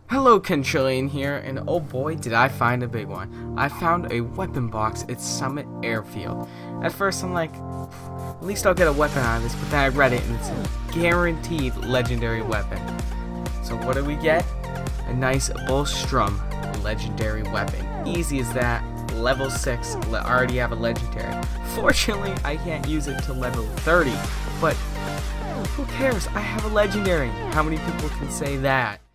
Hello, Conchillion here, and oh boy did I find a big one. I found a weapon box at Summit Airfield. At first I'm like, at least I'll get a weapon out of this, but then I read it and it's a guaranteed legendary weapon. So what do we get? A nice BULLETSTORM legendary weapon. Easy as that. Level 6, already have a legendary. Fortunately, I can't use it till level 30, but who cares? I have a legendary. How many people can say that?